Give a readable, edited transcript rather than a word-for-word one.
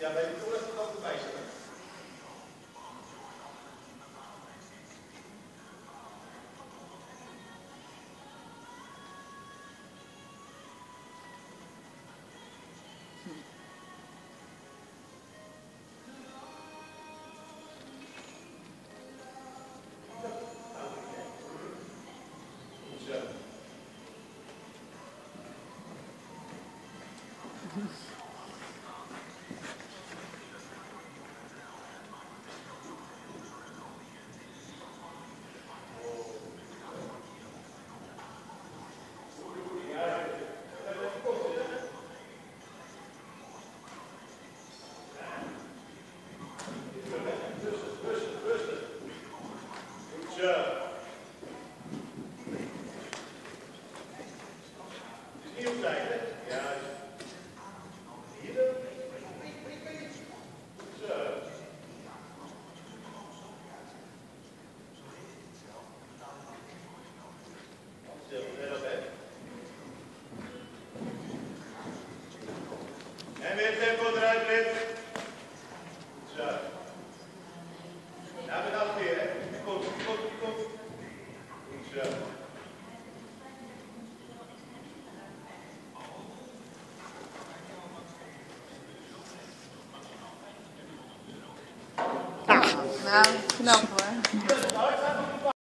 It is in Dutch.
Ja, bij de toren moet ook erbij zitten. En weer tempo eruit, Brit. Zo. Nou, bedankt weer, hè. Komt. Goed zo. Nou, knap hoor.